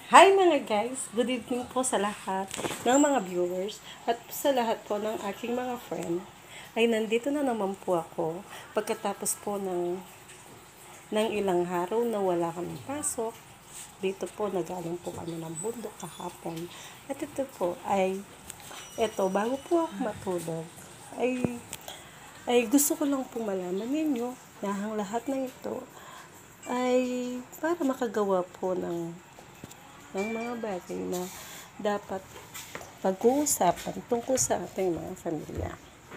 Hi mga guys! Good evening po sa lahat ng mga viewers at sa lahat po ng aking mga friend. Ay nandito na naman po ako pagkatapos po ng ilang araw na wala kaming pasok. Dito po nagaling po kami ng bundok kahapon. At ito po bago po ako matulog ay gusto ko lang pong malaman ninyo na ang lahat ng ito ay para makagawa po ng mga bagay na dapat pag-uusapan tungkol sa ating mga pamilya.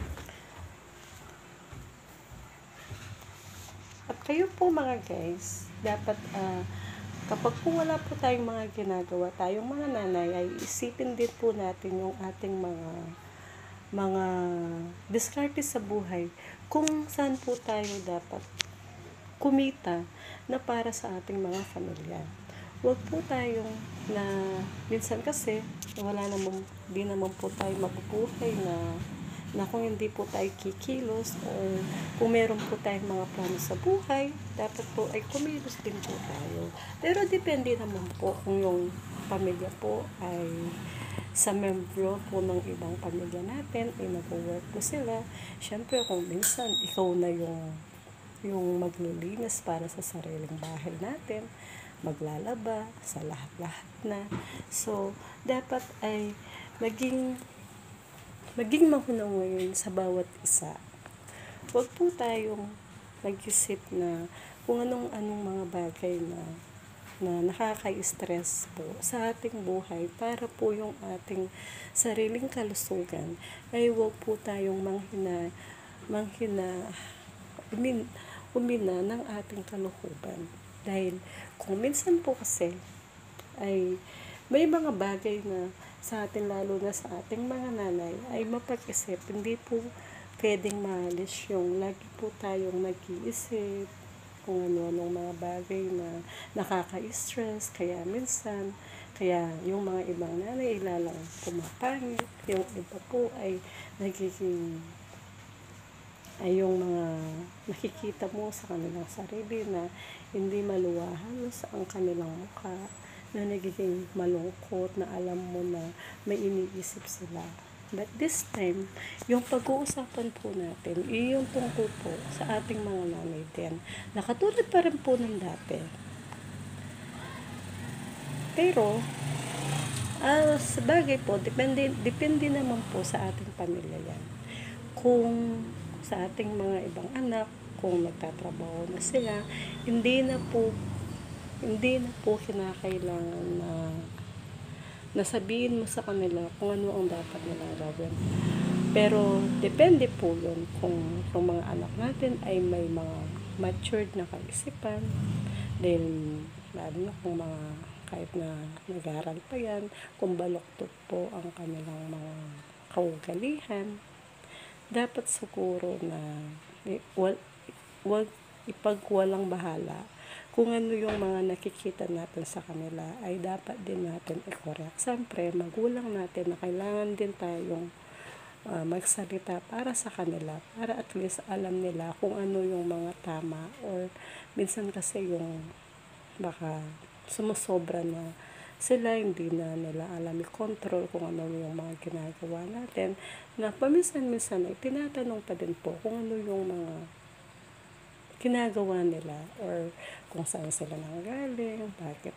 At kayo po mga guys, dapat kapag po wala po tayong mga ginagawa, tayong mga nanay, ay isipin din po natin yung ating mga diskarte sa buhay kung saan po tayo dapat kumita na para sa ating mga pamilya. Huwag po tayong minsan kasi di naman po tayo mabubuhay na kung hindi po tayo kikilos o kung meron po tayong mga plano sa buhay, dapat po ay kumilos din po tayo. Pero depende naman po kung yung pamilya po ay sa membro po ng ibang pamilya natin ay nag-work po sila. Siyempre kung minsan ikaw na yung maglilinis para sa sariling bahay natin, maglalaba sa lahat-lahat na. So, dapat ay maging mahunawain sa bawat isa. Huwag po tayong mag-isip na kung anong mga bagay na nakaka-stress po sa ating buhay para po yung ating sariling kalusugan ay huwag po tayong umina ng ating kalukuban. Dahil kung minsan po kasi ay may mga bagay na sa atin, lalo na sa ating mga nanay, ay mapag-isip. Hindi po pwedeng maalis yung lagi po tayong nag-iisip kung ano-anong mga bagay na nakaka-stress. Kaya yung mga ibang nanay ilalang pumapangit. Yung iba po ay yung mga nakikita mo sa kanilang sarili na hindi maluwahalos ang kanilang mukha, na nagiging malungkot, na alam mo na may iniisip sila. But this time, yung pag-uusapan po natin, yung tungkol po sa ating mga nanay din, na katulad pa rin po ng dati. Pero, sa bagay po, depende naman po sa ating pamilya yan. Kung sa ating mga ibang anak, kung nagtatrabaho na sila, hindi na po kinakailangan na sabihin mo sa kanila kung ano ang dapat nilang gawin. Pero depende po yun kung mga anak natin ay may mga matured na kaisipan, dahil lalo na kung mga kahit na nag-aaral pa yan, kung baluktot po ang kanilang mga kaugalihan, dapat siguro na wag ipagwalang bahala kung ano yung mga nakikita natin sa kanila, ay dapat din natin i-correct. Siyempre, magulang natin na kailangan din tayong magsalita para sa kanila, para at least alam nila kung ano yung mga tama, or minsan kasi yung baka sumusobra na sila, hindi na nila alam i-control kung ano yung mga ginagawa natin, na paminsan-minsan ay tinatanong pa din po kung ano yung mga ginagawa nila, or kung saan sila nanggaling, bakit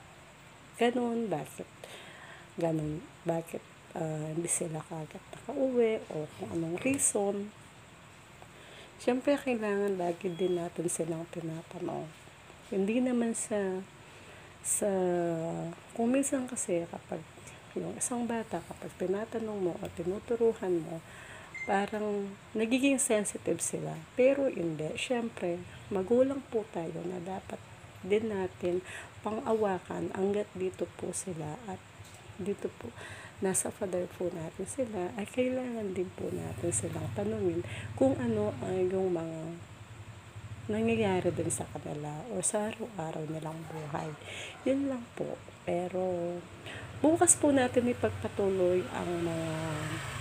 hindi sila kagad nakauwi, o kung anong reason. Siyempre, kailangan lagi din natin silang tinatanong. Hindi naman kung minsan kasi kapag yung isang bata, kapag tinatanong mo o tinuturuhan mo, parang nagiging sensitive sila. Pero hindi. Siyempre, magulang po tayo na dapat din natin pang-awakan hanggat dito po sila, at dito po nasa father po natin sila, ay kailangan din po natin silang tanungin kung ano ay yung mga nangyayari din sa kanila o sa araw-araw nilang buhay. Yun lang po. Pero bukas po natin ipagpatuloy ang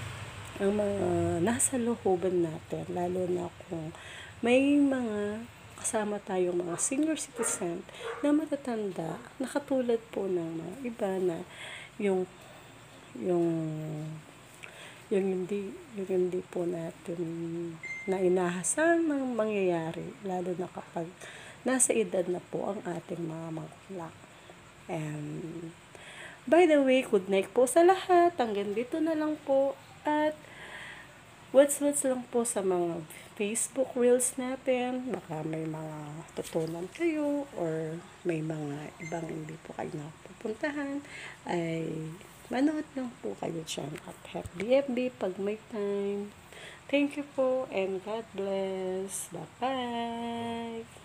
mga nasa looban natin, lalo na kung may mga kasama tayong mga senior citizen na matatanda na katulad po ng mga iba na yung yung yung hindi po natin na inahasan ng mangyayari, lalo na kapag nasa edad na po ang ating mga magulang. And by the way, good night po sa lahat. Hanggang dito na lang po. At what's lang po sa mga Facebook Reels natin. Baka may mga tutunan kayo or may mga ibang hindi po kayo napupuntahan. Ay manood lang po kayo dyan at FB pag may time. Thank you po and God bless. Bye-bye!